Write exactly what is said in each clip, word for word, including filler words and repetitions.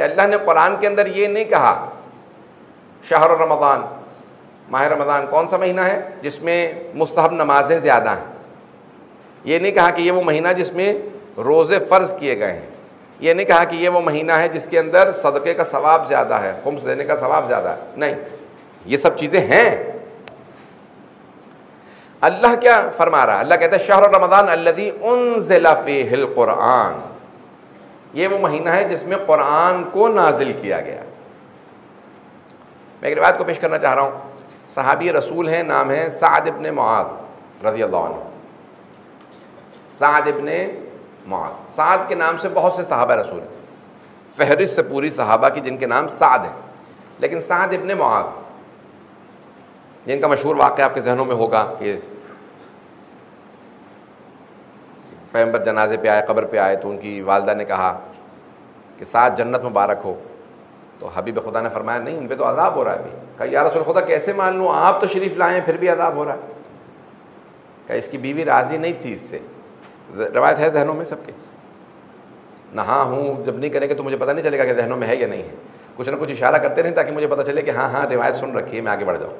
अल्लाह ने कुरान के अंदर ये नहीं कहा शहर रमज़ान, माह रमज़ान कौन सा महीना है जिसमें मुस्तहब नमाजें ज़्यादा हैं। ये नहीं कहा कि ये वो महीना जिसमें रोज़े फ़र्ज़ किए गए हैं। ये नहीं कहा कि ये वो महीना है जिसके अंदर सदक़े का सवाब ज़्यादा है, खुम्स देने का सवाब ज़्यादा है। नहीं, ये सब चीज़ें हैं। अल्लाह क्या फरमा रहा है? अल्लाह कहता है शहर रमज़ान अल्लज़ी उन्ज़िला फ़ीहिल क़ुरआन, ये वो महीना है जिसमें कुरान को नाजिल किया गया। मैं एक रिवायत को पेश करना चाह रहा हूँ। सहाबी रसूल हैं, नाम है साद इब्न मुआज़ रज़ी अल्लाह अन्हु। साद इब्न मुआज़, साद के नाम से बहुत से सहाबा रसूल हैं, फहरिस्त से पूरी सहाबा की जिनके नाम साद हैं, लेकिन साद इब्न मुआज़ जिनका मशहूर वाक़या आपके जहनों में होगा कि पैगंबर जनाजे पे आए, कब्र पे आए तो उनकी वालदा ने कहा कि साद जन्नत मुबारक हो। तो हबीब खुदा ने फरमाया नहीं, इन पे तो अज़ाब हो रहा है। अभी कहा या रसूल खुदा कैसे मान लूँ, आप तो शरीफ लाए हैं फिर भी अज़ाब हो रहा है। कहा इसकी बीवी राज़ी नहीं थी इससे। रवायत है जहनों में सबके, नहा हूँ जब नहीं करेंगे तो मुझे पता नहीं चलेगा कि जहनों में है या नहीं है। कुछ ना कुछ इशारा करते रहें ताकि मुझे पता चले कि हाँ हाँ रिवायत सुन रखी है, मैं आगे बढ़ जाऊँ।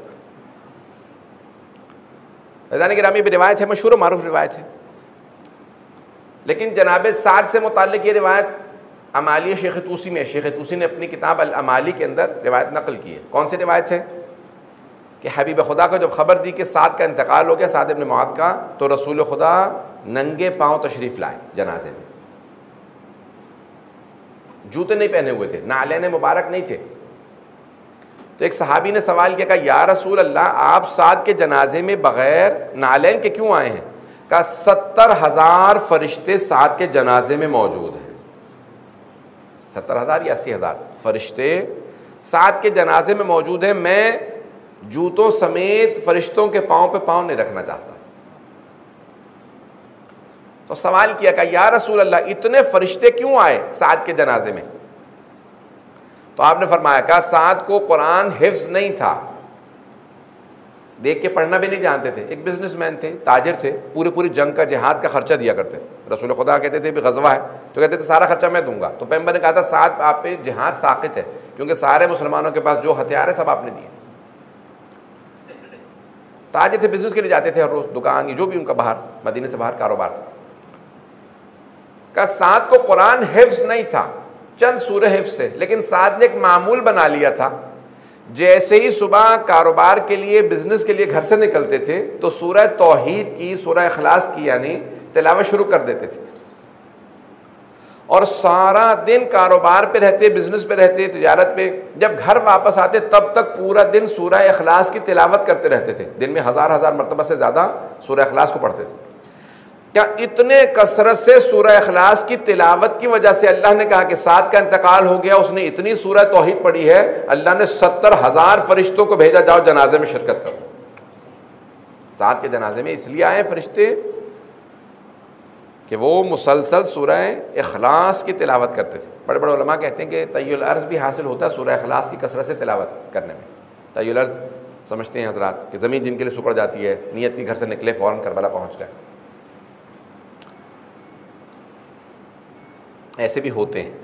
फ़ैज़ान गिरामी भी रिवायत है, मशहूर मारूफ रिवायत है। लेकिन जनाब साद से मुताल्लिक़ ये रिवायत अमाली शेख तूसी में, शेख तूसी ने अपनी किताब अल अमाली के अंदर रिवायत नकल की है। कौन सी रिवायत है कि हबीब खुदा को जब ख़बर दी कि साद का इंतकाल हो गया, साद इब्न मुआज़ का, तो रसूल खुदा नंगे पाँव तशरीफ़ लाए जनाजे में। जूते नहीं पहने हुए थे, नालैन मुबारक नहीं थे। तो एक सहाबी ने सवाल किया, कहा या रसूल अल्लाह आप साद के जनाजे में बग़ैर नालैन के क्यों आए हैं? कहा सत्तर हज़ार फरिश्ते साद के जनाजे में मौजूद हैं। सत्तर हज़ार या अस्सी हज़ार फरिश्ते साद के जनाजे में मौजूद हैं, मैं जूतों समेत फरिश्तों के पाँव पे पाँव नहीं रखना चाहता। तो सवाल किया, कहा या रसूल अल्लाह इतने फरिश्ते क्यों आए साद के जनाजे में? तो आपने फरमाया, कहा साद को कुरान हिफ्ज़ नहीं था, देख के पढ़ना भी नहीं जानते थे। एक बिजनेसमैन थे, ताजिर थे, पूरी पूरी जंग का जिहाद का खर्चा दिया करते थे। रसूल खुदा कहते थे भी गज़वा है तो कहते थे सारा खर्चा मैं दूंगा। तो पैगंबर ने कहा था साद आप पे जिहाद साक़ित है, क्योंकि सारे मुसलमानों के पास जो हथियार है सब आपने दिए। ताजिर थे, बिजनेस के लिए जाते थे हर रोज़, दुकान जो भी उनका बाहर मदीने से बाहर कारोबार था। का साद को कुरान हिफ्ज़ नहीं था, चंद सूरह हिफ्ज़ है, लेकिन साद ने एक मामूल बना लिया था, जैसे ही सुबह कारोबार के लिए बिजनेस के लिए घर से निकलते थे तो सूरह तौहीद की, सूरह इखलास की यानी तिलावत शुरू कर देते थे, और सारा दिन कारोबार पे रहते, बिजनेस पे रहते, तिजारत पे। जब घर वापस आते तब तक पूरा दिन सूरह इखलास की तिलावत करते रहते थे। दिन में हज़ार हज़ार मरतबा से ज़्यादा सूरह इखलास को पढ़ते थे। क्या इतने कसरत से सूरह इखलास की तिलावत की वजह से अल्लाह ने कहा कि साद का इंतकाल हो गया, उसने इतनी सूरह तौहीद पढ़ी है, अल्लाह ने सत्तर हज़ार फरिश्तों को भेजा, जाओ जनाजे में शिरकत करो। साद के जनाजे में इसलिए आए फरिश्ते कि वो मुसलसल सूरह इखलास की तिलावत करते थे। बड़े बड़े उलमा कहते हैं कि तय्युल अर्ज़ भी हासिल होता है सूरह इखलास की कसरत से तिलावत करने में। तय्युल अर्ज़ समझते हैं हज़रात कि ज़मीन जिनके लिए सुकड़ जाती है, नियत की घर से निकले फ़ौरन करबला पहुँच गए, ऐसे भी होते हैं,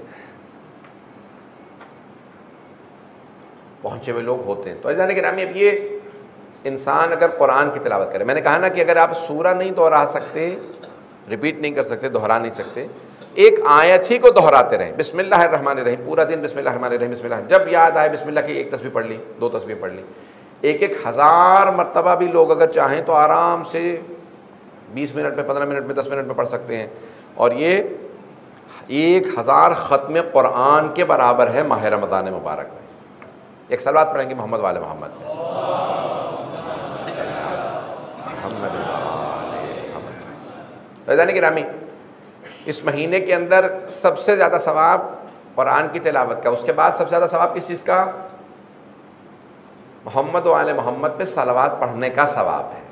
पहुँचे हुए लोग होते हैं। तो अज़ीज़ान गिरामी, अब ये इंसान अगर कुरान की तिलावत करे, मैंने कहा ना कि अगर आप सूरा नहीं दोहरा सकते, रिपीट नहीं कर सकते, दोहरा नहीं सकते, एक आयत ही को दोहराते रहें, बिस्मिल्लाहिर्रहमानिर्रहीम, पूरा दिन बिस्मिल्लाहिर्रहमानिर्रहीम बिस्मिल्लाह, जब याद आए बिस्मिल्लाह की एक तस्बीह पढ़ ली, दो तस्बीह पढ़ ली, एक एक हज़ार मरतबा भी लोग अगर चाहें तो आराम से बीस मिनट में, पंद्रह मिनट में, दस मिनट में पढ़ सकते हैं। और ये एक हज़ार ख़त्म कुरान के बराबर है माह रमज़ान मुबारक में। एक सलावत पढ़ेंगे मोहम्मद वाले मोहम्मद में, फ़ैज़ान गिरामी, इस महीने के अंदर सबसे ज़्यादा सवाब कुरान की तिलावत का, उसके बाद सबसे ज़्यादा सवाब किस चीज़ का? मोहम्मद वाले मोहम्मद पे सलावत पढ़ने का सवाब है।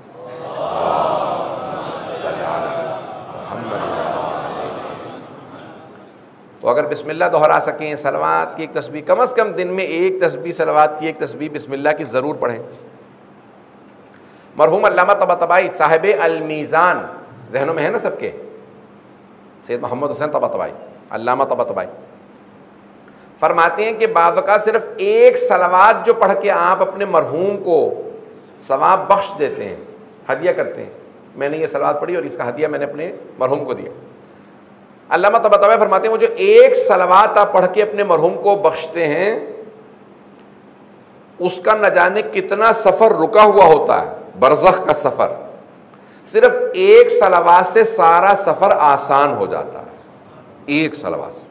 तो अगर बिस्मिल्लाह दोहरा सकें, सलावत की एक तस्बीह, कम अज़ कम दिन में एक तस्बीह, सलावत की एक तस्बीह बिस्मिल्लाह की ज़रूर पढ़ें। मरहूम अल्लामा तबातबाई साहिब अल मीज़ान, जहनों में है ना सबके, सैयद मोहम्मद हुसैन तबातबाई, अल्लामा तबातबाई, फरमाते हैं कि बाज़ औक़ात सिर्फ एक सलावात जो पढ़ के आप अपने मरहूम को सवाब बख्श देते हैं, हदिया करते हैं, मैंने ये सलावात पढ़ी और इसका हदिया मैंने अपने मरहूम को दिया। अल्लामा तबाताबाई फरमाते हैं वो जो एक सलावात आप पढ़ के अपने मरहूम को बख्शते हैं, उसका न जाने कितना सफ़र रुका हुआ होता है, बरज़ख का सफ़र, सिर्फ एक सलावात से सारा सफ़र आसान हो जाता है। एक सलावात से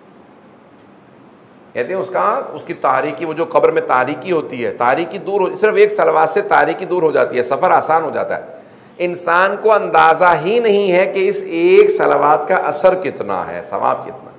कहते हैं उसका उसकी तारीकी, वो जो कब्र में तारीकी होती है, तारीकी दूर हो, सिर्फ एक सलावात से तारीकी दूर हो जाती है, सफ़र आसान हो जाता है। इंसान को अंदाज़ा ही नहीं है कि इस एक सलावात का असर कितना है, सवाब कितना।